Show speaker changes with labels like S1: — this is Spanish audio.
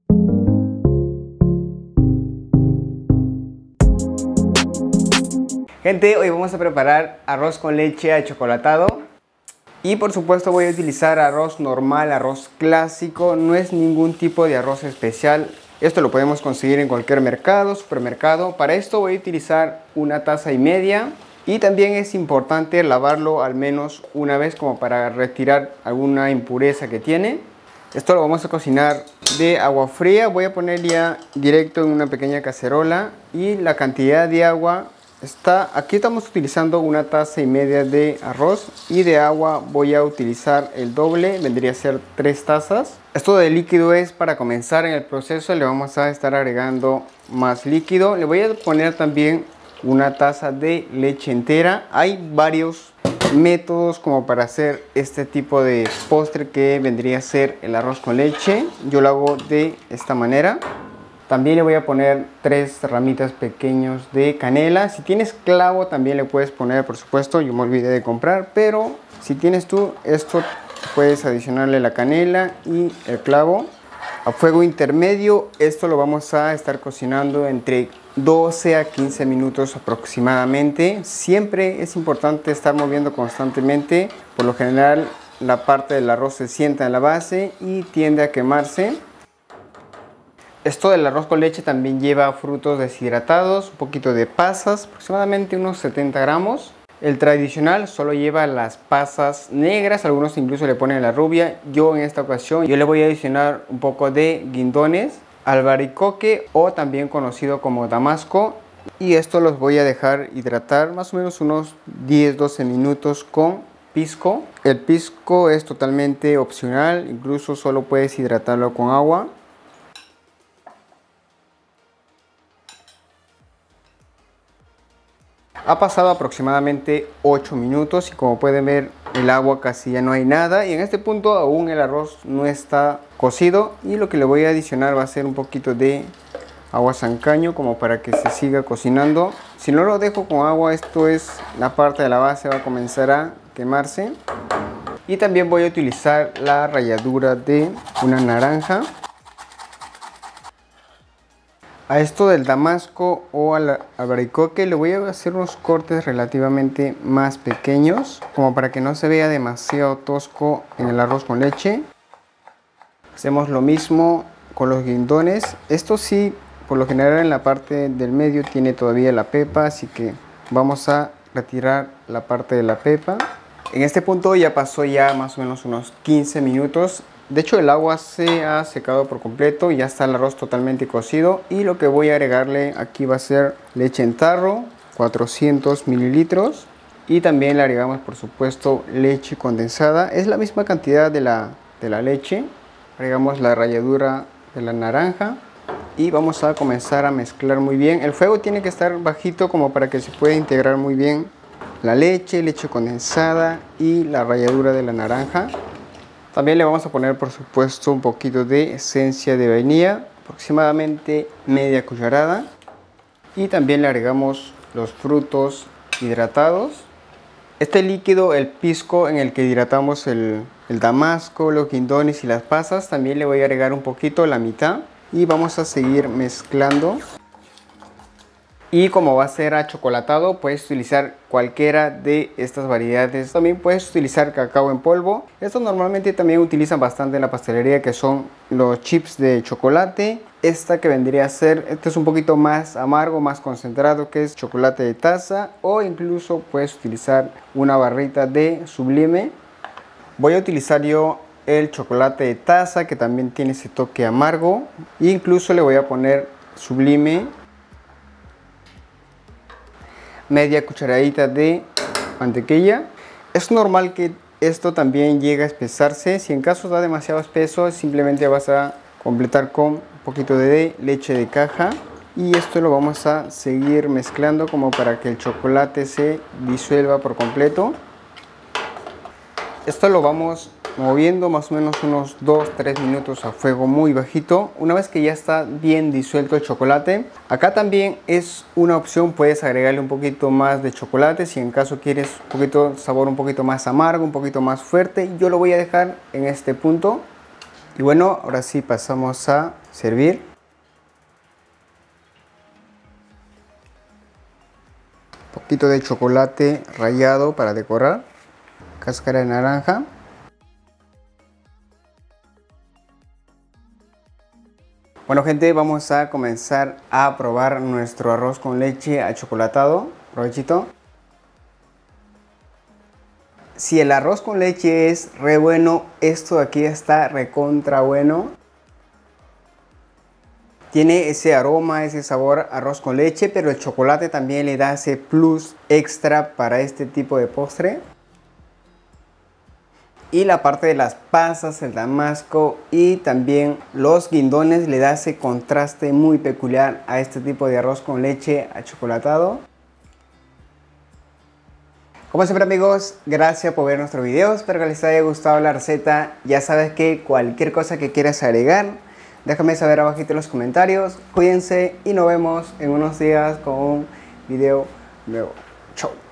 S1: Gente, hoy vamos a preparar arroz con leche achocolatado. Y por supuesto voy a utilizar arroz normal, arroz clásico. No es ningún tipo de arroz especial. Esto lo podemos conseguir en cualquier mercado, supermercado. Para esto voy a utilizar 1,5 tazas. Y también es importante lavarlo al menos una vez como para retirar alguna impureza que tiene. Esto lo vamos a cocinar de agua fría. Voy a poner ya directo en una pequeña cacerola. Y la cantidad de agua está... Aquí estamos utilizando 1,5 tazas de arroz. Y de agua voy a utilizar el doble. Vendría a ser 3 tazas. Esto de líquido es para comenzar en el proceso. Le vamos a estar agregando más líquido. Le voy a poner también 1 taza de leche entera. Hay varios métodos como para hacer este tipo de postre que vendría a ser el arroz con leche. Yo lo hago de esta manera. También le voy a poner 3 ramitas pequeños de canela. Si tienes clavo también le puedes poner, por supuesto. Yo me olvidé de comprar, pero si tienes tú esto, puedes adicionarle la canela y el clavo. A fuego intermedio, esto lo vamos a estar cocinando entre 12 a 15 minutos aproximadamente. Siempre es importante estar moviendo constantemente. Por lo general la parte del arroz se sienta en la base y tiende a quemarse. Esto del arroz con leche también lleva frutos deshidratados, un poquito de pasas, aproximadamente unos 70 gramos. El tradicional solo lleva las pasas negras, algunos incluso le ponen la rubia. Yo en esta ocasión le voy a adicionar un poco de guindones, albaricoque o también conocido como damasco. Y esto los voy a dejar hidratar más o menos unos 10-12 minutos con pisco. El pisco es totalmente opcional, incluso solo puedes hidratarlo con agua. Ha pasado aproximadamente 8 minutos y como pueden ver el agua casi ya no hay nada. Y en este punto aún el arroz no está cocido. Y lo que le voy a adicionar va a ser un poquito de agua San Caño como para que se siga cocinando. Si no lo dejo con agua, esto es la parte de la base, va a comenzar a quemarse. Y también voy a utilizar la ralladura de una naranja. A esto del damasco o al albaricoque le voy a hacer unos cortes relativamente más pequeños, como para que no se vea demasiado tosco en el arroz con leche. Hacemos lo mismo con los guindones. Esto sí, por lo general en la parte del medio tiene todavía la pepa, así que vamos a retirar la parte de la pepa. En este punto ya pasó ya más o menos unos 15 minutos. De hecho el agua se ha secado por completo, ya está el arroz totalmente cocido. Y lo que voy a agregarle aquí va a ser leche en tarro, 400 mililitros. Y también le agregamos por supuesto leche condensada. Es la misma cantidad de la leche. Agregamos la ralladura de la naranja. Y vamos a comenzar a mezclar muy bien. El fuego tiene que estar bajito como para que se pueda integrar muy bien la leche condensada y la ralladura de la naranja. También le vamos a poner por supuesto un poquito de esencia de vainilla, aproximadamente media cucharada. Y también le agregamos los frutos hidratados. Este líquido, el pisco en el que hidratamos el damasco, los guindones y las pasas, también le voy a agregar un poquito, la mitad. Y vamos a seguir mezclando. Y como va a ser achocolatado, puedes utilizar cualquiera de estas variedades. También puedes utilizar cacao en polvo. Estos normalmente también utilizan bastante en la pastelería, que son los chips de chocolate. Esta que vendría a ser, este es un poquito más amargo, más concentrado, que es chocolate de taza. O incluso puedes utilizar una barrita de Sublime. Voy a utilizar yo el chocolate de taza, que también tiene ese toque amargo. E incluso le voy a poner Sublime, media cucharadita de mantequilla. Es normal que esto también llegue a espesarse. Si en caso da demasiado espeso, simplemente vas a completar con un poquito de leche de caja. Y esto lo vamos a seguir mezclando como para que el chocolate se disuelva por completo. Esto lo vamos moviendo más o menos unos 2-3 minutos a fuego muy bajito. Una vez que ya está bien disuelto el chocolate, acá también es una opción, puedes agregarle un poquito más de chocolate si en caso quieres un poquito sabor un poquito más amargo, un poquito más fuerte. Yo lo voy a dejar en este punto. Y bueno, ahora sí pasamos a servir. Un poquito de chocolate rallado para decorar. Cáscara de naranja. Bueno gente, vamos a comenzar a probar nuestro arroz con leche achocolatado. Provechito. Si el arroz con leche es re bueno, esto de aquí está recontra bueno. Tiene ese aroma, ese sabor arroz con leche, pero el chocolate también le da ese plus extra para este tipo de postre. Y la parte de las pasas, el damasco y también los guindones le da ese contraste muy peculiar a este tipo de arroz con leche achocolatado. Como siempre amigos, gracias por ver nuestro video, espero que les haya gustado la receta. Ya sabes que cualquier cosa que quieras agregar, déjame saber abajito en los comentarios. Cuídense y nos vemos en unos días con un video nuevo. Chau.